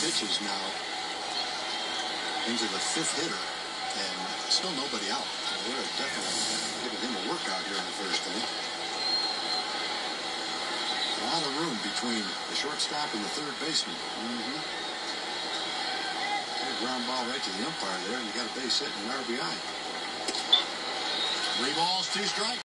pitches now into the fifth hitter, and still nobody out. So they're definitely giving him a workout here in the first inning. A lot of room between the shortstop and the third baseman. Ground ball right to the umpire there, and you got a base hit and an RBI. 3 balls, 2 strikes.